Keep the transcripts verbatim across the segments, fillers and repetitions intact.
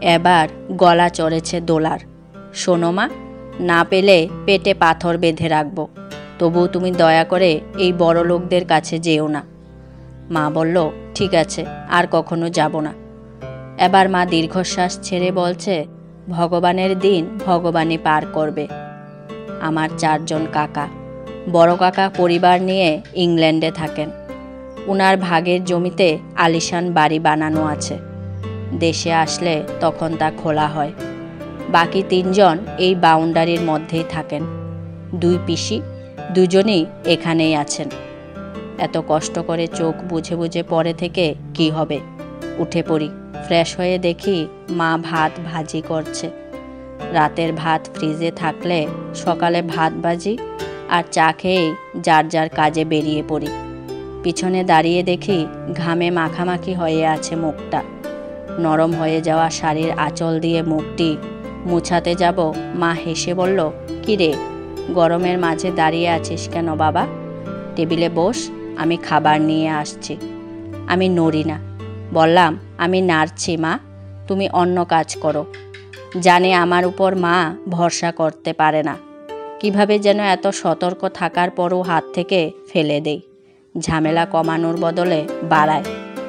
এবার গলা চড়েছে দোলার। শোনো মা, না পেলে পেটে পাথর বেঁধে রাখবো, তবু তুমি দয়া করে এই বড় লোকদের কাছে যেও না। মা বলল, ঠিক আছে, আর কখনো যাব না। এবার মা দীর্ঘশ্বাস ছেড়ে বলছে, ভগবানের দিন ভগবানই পার করবে। আমার চারজন কাকা। বড় কাকা পরিবার নিয়ে ইংল্যান্ডে থাকেন। উনার ভাগের জমিতে আলিশান বাড়ি বানানো আছে। দেশে আসলে তখন তা খোলা হয়। বাকি তিনজন এই বাউন্ডারির মধ্যেই থাকেন। দুই পিসি, দুজনেই এখানেই আছেন। এত কষ্ট করে চোখ বুঝে বুঝে পরে থেকে কি হবে? উঠে পড়ি। ফ্রেশ হয়ে দেখি মা ভাত ভাজি করছে। রাতের ভাত ফ্রিজে থাকলে সকালে ভাত ভাজি আর চা খেয়েই যার যার কাজে বেরিয়ে পড়ি। পিছনে দাঁড়িয়ে দেখি ঘামে মাখামাখি হয়ে আছে মুখটা। নরম হয়ে যাওয়া শাড়ির আঁচল দিয়ে মুখটি মুছাতে যাব, মা হেসে বলল, কি রে, গরমের মাঝে দাঁড়িয়ে আছিস কেন বাবা? টেবিলে বস, আমি খাবার নিয়ে আসছি। আমি নড়ি না। বললাম, আমি নাড়ছি মা, তুমি অন্য কাজ করো। জানে আমার উপর মা ভরসা করতে পারে না। কিভাবে যেন এত সতর্ক থাকার পরও হাত থেকে ফেলে দেই। ঝামেলা কমানোর বদলে বাড়ায়।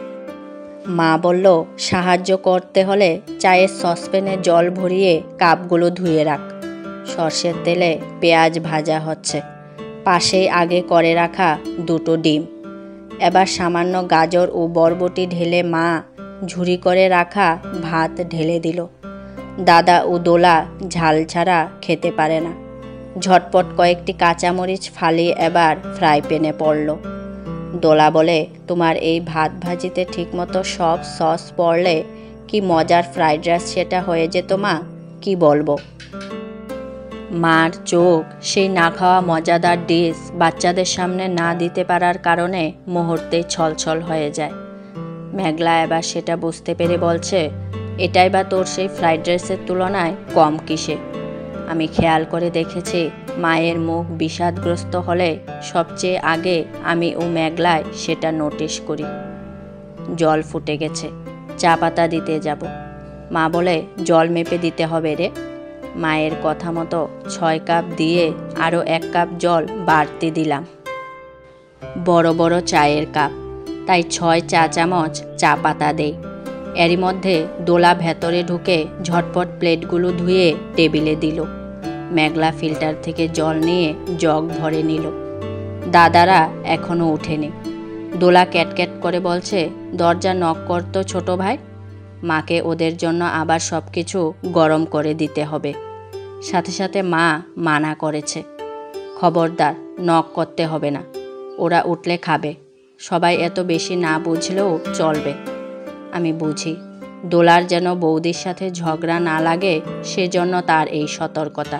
মা বলল, সাহায্য করতে হলে চায়ের সসপ্যানে জল ভরিয়ে কাপগুলো ধুয়ে রাখ। সর্ষের তেলে পেঁয়াজ ভাজা হচ্ছে। পাশেই আগে করে রাখা দুটো ডিম। এবার সামান্য গাজর ও বরবটি ঢেলে মা ঝুরি করে রাখা ভাত ঢেলে দিল। দাদা ও দোলা ঝাল ছাড়া খেতে পারে না। ঝটপট কয়েকটি কাঁচামরিচ ফালিয়ে এবার ফ্রাই প্যানে পড়ল। দোলা বলে, তোমার এই ভাত ভাজিতে ঠিকমতো সব সস পড়লে কি মজার ফ্রাইড রাইস সেটা হয়ে যেত মা, কি বলবো। মার চোখ সেই না খাওয়া মজাদার ডিশ বাচ্চাদের সামনে না দিতে পারার কারণে মুহূর্তেই ছলছল হয়ে যায়। মেঘলা এবার সেটা বুঝতে পেরে বলছে, এটাই বা তোর সেই ফ্রাইড রাইসের তুলনায় কম কিসে? আমি খেয়াল করে দেখেছি, মায়ের মুখ বিষাদগ্রস্ত হলে সবচেয়ে আগে আমি ও মেঘলায় সেটা নোটিশ করি। জল ফুটে গেছে, চা পাতা দিতে যাব। মা বলে, জল মেপে দিতে হবে রে। মায়ের কথা মতো ছয় কাপ দিয়ে আরও এক কাপ জল বাড়তি দিলাম। বড় বড় চায়ের কাপ, তাই ছয় চা চামচ চা পাতা দেই। এরই মধ্যে দোলা ভেতরে ঢুকে ঝটপট প্লেটগুলো ধুয়ে টেবিলে দিল। মেঘলা ফিল্টার থেকে জল নিয়ে জগ ভরে নিল। দাদারা এখনও উঠেনি। দোলা ক্যাটক্যাট করে বলছে, দরজা নক করতো ছোট ভাই। মাকে ওদের জন্য আবার সব কিছু গরম করে দিতে হবে। সাথে সাথে মা মানা করেছে, খবরদার, নক করতে হবে না, ওরা উঠলে খাবে। সবাই এত বেশি না বুঝলেও চলবে। আমি বুঝি দোলার যেন বৌদির সাথে ঝগড়া না লাগে, সেজন্য তার এই সতর্কতা।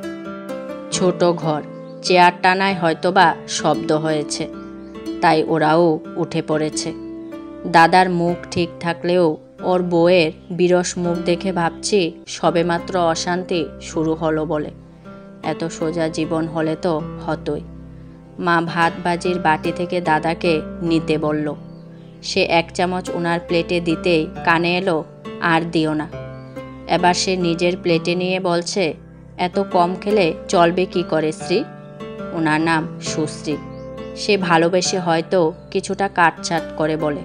ছোট ঘর, চেয়ার টানায় হয়তোবা শব্দ হয়েছে, তাই ওরাও উঠে পড়েছে। দাদার মুখ ঠিক থাকলেও ওর বউয়ের বিরস মুখ দেখে ভাবছি সবেমাত্র অশান্তি শুরু হলো বলে। এত সোজা জীবন হলে তো হতোই। মা ভাত ভাজির বাটি থেকে দাদাকে নিতে বলল। সে এক চামচ ওনার প্লেটে দিতেই কানে এলো, আর দিও না। এবার সে নিজের প্লেটে নিয়ে বলছে, এত কম খেলে চলবে কি করে শ্রী? ওনার নাম সুশ্রী। সে ভালোবেসে হয়তো কিছুটা কাটছাট করে বলে।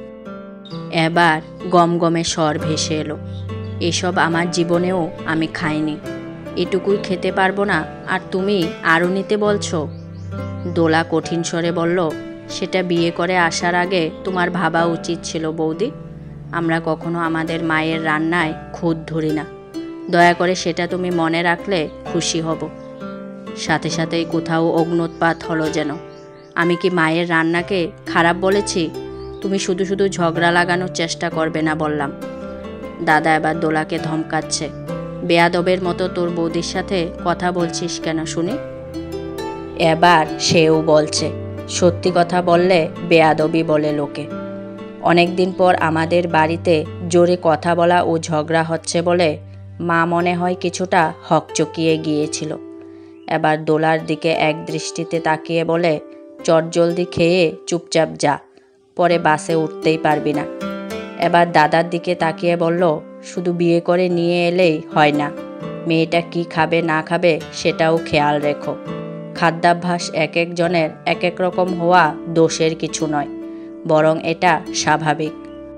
এবার গমগমে স্বর ভেসে এলো, এসব আমার জীবনেও আমি খাইনি, এটুকুই খেতে পারবো না, আর তুমি আরও নিতে বলছো? দোলা কঠিন স্বরে বলল, সেটা বিয়ে করে আসার আগে তোমার ভাবা উচিত ছিল বৌদি। আমরা কখনো আমাদের মায়ের রান্নায় খুঁত ধরি না। দয়া করে সেটা তুমি মনে রাখলে খুশি হব। সাথে সাথেই কোথাও অগ্নুৎপাত হলো যেন। আমি কি মায়ের রান্নাকে খারাপ বলেছি? তুমি শুধু শুধু ঝগড়া লাগানোর চেষ্টা করবে না বললাম। দাদা এবার দোলাকে ধমকাচ্ছে, বেয়াদবের মতো তোর বৌদির সাথে কথা বলছিস কেন শুনি? এবার সেও বলছে, সত্যি কথা বললে বেয়াদবি বলে লোকে। অনেক দিন পর আমাদের বাড়িতে জোরে কথা বলা ও ঝগড়া হচ্ছে বলে মা মনে হয় কিছুটা হকচকিয়ে গিয়েছিল। এবার দোলার দিকে এক দৃষ্টিতে তাকিয়ে বলে, চটজলদি খেয়ে চুপচাপ যা, পরে বাসে উঠতেই পারবি না। এবার দাদার দিকে তাকিয়ে বলল, শুধু বিয়ে করে নিয়ে এলেই হয় না, মেয়েটা কি খাবে না খাবে সেটাও খেয়াল রেখো। খাদ্যাভ্যাস এক একজনের এক এক রকম হওয়া দোষের কিছু নয়, বরং এটা স্বাভাবিক।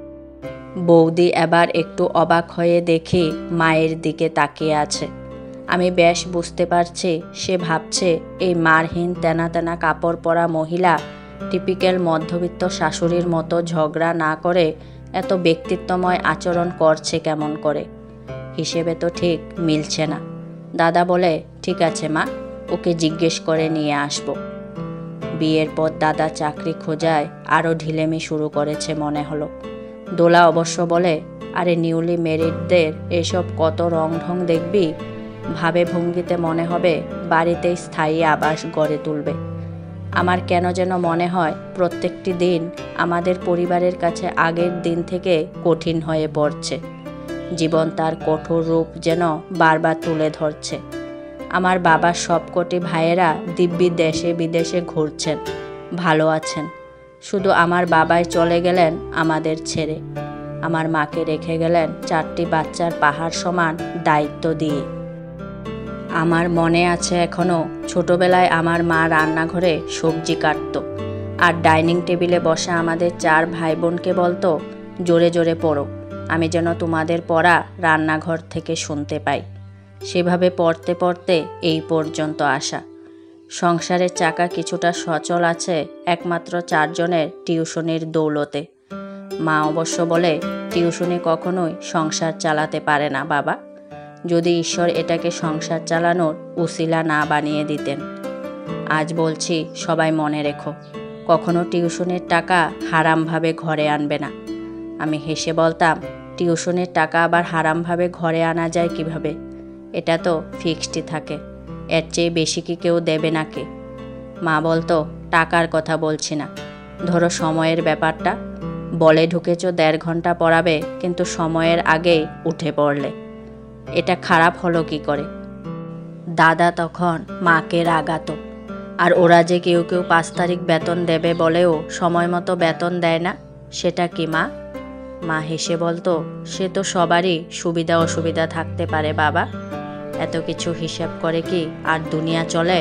বৌদি এবার একটু অবাক হয়ে দেখি মায়ের দিকে তাকিয়ে আছে। আমি বেশ বুঝতে পারছি সে ভাবছে এই মারহীন তেনা তেনা কাপড় পরা মহিলা টিপিক্যাল মধ্যবিত্ত শাশুড়ির মতো ঝগড়া না করে এত ব্যক্তিত্বময় আচরণ করছে কেমন করে। হিসেবে তো ঠিক মিলছে না। দাদা বলে, ঠিক আছে মা, ওকে জিজ্ঞেস করে নিয়ে আসব। বিয়ের পর দাদা চাকরি খোঁজায় আরও ঢিলেমি শুরু করেছে মনে হলো। দোলা অবশ্য বলে, আরে নিউলি ম্যারিডদের এসব কত রং ঢং দেখবি, ভাবে ভঙ্গিতে মনে হবে বাড়িতেই স্থায়ী আবাস গড়ে তুলবে। আমার কেন যেন মনে হয় প্রত্যেকটি দিন আমাদের পরিবারের কাছে আগের দিন থেকে কঠিন হয়ে পড়ছে। জীবন তার কঠোর রূপ যেন বারবার তুলে ধরছে। আমার বাবার সবকটি ভাইয়েরা দিব্যি দেশে বিদেশে ঘুরছেন, ভালো আছেন। শুধু আমার বাবাই চলে গেলেন আমাদের ছেড়ে। আমার মাকে রেখে গেলেন চারটি বাচ্চার পাহাড় সমান দায়িত্ব দিয়ে। আমার মনে আছে এখনও ছোটবেলায় আমার মা রান্নাঘরে সবজি কাটত আর ডাইনিং টেবিলে বসা আমাদের চার ভাই বোনকে বলতো, জোরে জোরে পড়ো, আমি যেন তোমাদের পড়া রান্নাঘর থেকে শুনতে পাই। সেভাবে পড়তে পড়তে এই পর্যন্ত আসা। সংসারের চাকা কিছুটা সচল আছে একমাত্র চারজনের টিউশনির দৌলতে। মা অবশ্য বলে, টিউশনি কখনোই সংসার চালাতে পারে না বাবা, যদি ঈশ্বর এটাকে সংসার চালানোর উসিলা না বানিয়ে দিতেন। আজ বলছি সবাই মনে রেখো, কখনো টিউশনের টাকা হারামভাবে ঘরে আনবে না। আমি হেসে বলতাম, টিউশনের টাকা আবার হারামভাবে ঘরে আনা যায় কিভাবে? এটা তো ফিক্সডই থাকে, এর চেয়ে বেশি কি কেউ দেবে নাকি? মা বলতো, টাকার কথা বলছি না, ধরো সময়ের ব্যাপারটা। বলে ঢুকেছ দেড় ঘন্টা পড়াবে, কিন্তু সময়ের আগেই উঠে পড়লে, এটা খারাপ হলো কি করে? দাদা তখন মাকে রাগাতো, আর ওরা যে কেউ কেউ পাঁচ তারিখ বেতন দেবে বলেও সময় মতো বেতন দেয় না, সেটা কি মা? মা হেসে বলতো, সে তো সবারই সুবিধা অসুবিধা থাকতে পারে বাবা, এত কিছু হিসাব করে কি আর দুনিয়া চলে?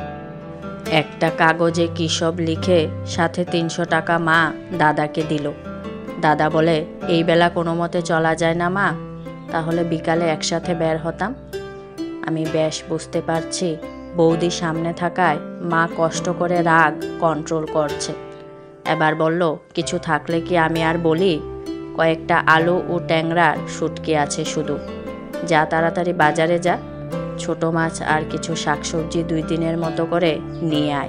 একটা কাগজে কী সব লিখে সাথে তিনশো টাকা মা দাদাকে দিল। দাদা বলে, এই বেলা কোনো মতে চলা যায় না মা, তাহলে বিকালে একসাথে বের হতাম। আমি বেশ বুঝতে পারছি বৌদি সামনে থাকায় মা কষ্ট করে রাগ কন্ট্রোল করছে। এবার বলল, কিছু থাকলে কি আমি আর বলি? কয়েকটা আলু ও ট্যাংরার শুটকি আছে শুধু, যা তাড়াতাড়ি বাজারে যা, ছোট মাছ আর কিছু শাকসবজি দুই দিনের মতো করে নিয়ে আয়।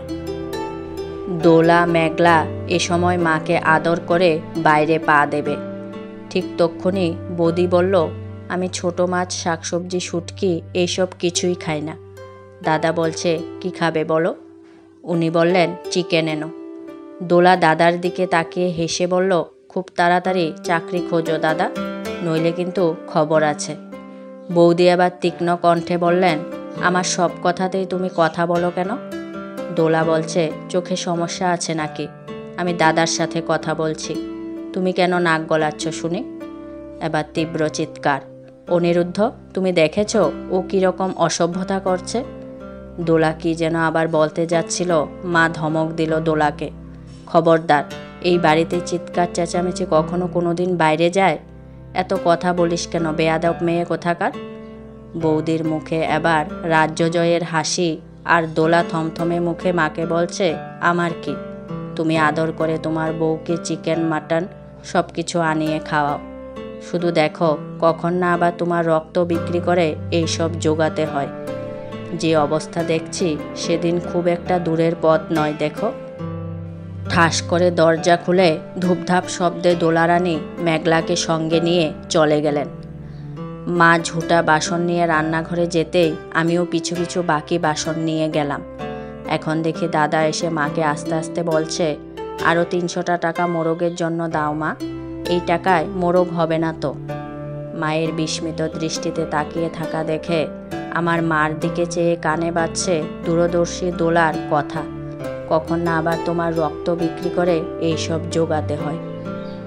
দোলা মেঘলা এ সময় মাকে আদর করে বাইরে পা দেবে। ঠিক তক্ষুনি বৌদি বলল, আমি ছোট মাছ শাকসবজি শুটকি এইসব কিছুই খাই না। দাদা বলছে, কি খাবে বলো? উনি বললেন, চিকেন এনো। দোলা দাদার দিকে তাকিয়ে হেসে বলল, খুব তাড়াতাড়ি চাকরি খোঁজো দাদা, নইলে কিন্তু খবর আছে। বৌদি আবার তীক্ষ্ণ কণ্ঠে বললেন, আমার সব কথাতেই তুমি কথা বলো কেন? দোলা বলছে, চোখে সমস্যা আছে নাকি? আমি দাদার সাথে কথা বলছি, তুমি কেন নাক গলাচ্ছ শুনি? এবার তীব্র চিৎকার, অনিরুদ্ধ, তুমি দেখেছ ও কীরকম অসভ্যতা করছে? দোলা কি যেন আবার বলতে যাচ্ছিল, মা ধমক দিল দোলাকে, খবরদার, এই বাড়িতে চিৎকার চেঁচামেচি কখনো কোনো দিন বাইরে যায়? এত কথা বলিস কেন বেয়াদব মেয়ে কোথাকার? বৌদির মুখে এবার রাজ্য জয়ের হাসি, আর দোলা থমথমে মুখে মাকে বলছে, আমার কি, তুমি আদর করে তোমার বউকে চিকেন মাটন সব কিছু আনিয়ে খাওয়াও, শুধু দেখো কখন না আবার তোমার রক্ত বিক্রি করে এইসব জোগাতে হয়। যে অবস্থা দেখছি সেদিন খুব একটা দূরের পথ নয় দেখো। ঠাস করে দরজা খুলে ধূপধাপ শব্দে দোলারানী মেঘলাকে সঙ্গে নিয়ে চলে গেলেন। মা ঝুটা বাসন নিয়ে রান্নাঘরে যেতেই আমিও পিছু পিছু বাকি বাসন নিয়ে গেলাম। এখন দেখি দাদা এসে মাকে আস্তে আস্তে বলছে, আরও তিনশোটা টাকা মোরগের জন্য দাও মা, এই টাকায় মোরগ হবে না তো। মায়ের বিস্মিত দৃষ্টিতে তাকিয়ে থাকা দেখে আমার মার দিকে চেয়ে কানে বাজছে দূরদর্শী দোলার কথা, কখন না আবার তোমার রক্ত বিক্রি করে এইসব জোগাতে হয়।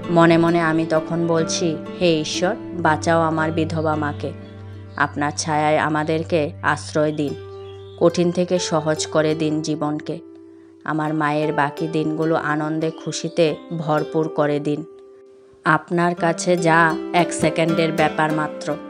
মনে মনে আমি তখন বলছি, হে ঈশ্বর, বাঁচাও আমার বিধবা মাকে। আপনার ছায়ায় আমাদেরকে আশ্রয় দিন, কঠিন থেকে সহজ করে দিন জীবনকে। আমার মায়ের বাকি দিনগুলো আনন্দে খুশিতে ভরপুর করে দিন। আপনার কাছে যা এক সেকেন্ডের ব্যাপার মাত্র।